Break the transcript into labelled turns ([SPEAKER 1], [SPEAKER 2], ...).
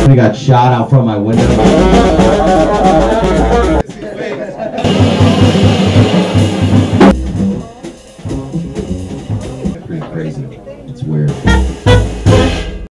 [SPEAKER 1] I got shot out from my window. Pretty crazy. It's weird.